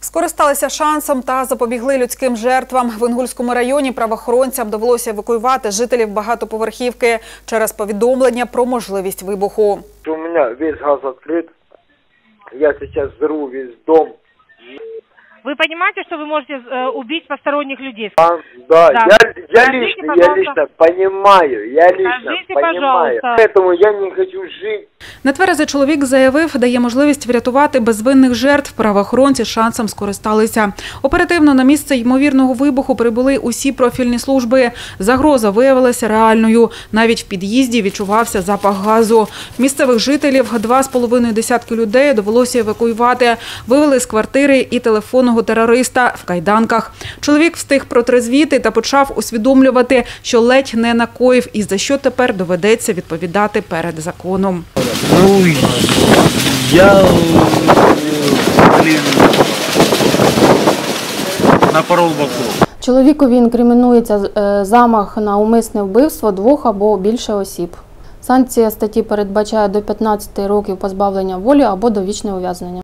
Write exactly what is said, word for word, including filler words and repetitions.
Скористалися шансом та запобігли людським жертвам. В Інгульському районі правоохоронцям довелося евакуювати жителів багатоповерхівки через повідомлення про можливість вибуху. У мене весь газ відкрит, я зараз взорву весь дом. Вы понимаете, что вы можете э, убить посторонних людей? А, да, да. я, я, Скажите, лично, я лично понимаю, я лично Скажите, понимаю. пожалуйста. Поэтому я не хочу жить. Нетверезий чоловік заявив, дає можливість врятувати безвинних жертв. Правоохоронці шансом скористалися. Оперативно на місце ймовірного вибуху прибули усі профільні служби. Загроза виявилася реальною. Навіть в під'їзді відчувався запах газу. Місцевих жителів, два з половиною десятки людей, довелося евакуювати. Вивели з квартири і телефонного терориста в кайданках. Чоловік встиг протрезвіти та почав усвідомлювати, що ледь не накоїв і за що тепер доведеться відповідати перед законом. Ну, я, блин, напорол боку. Чоловікові інкримінується замах на умисне вбивство двох або більше осіб. Санкція статті передбачає до п'ятнадцяти років позбавлення волі або довічне ув'язнення.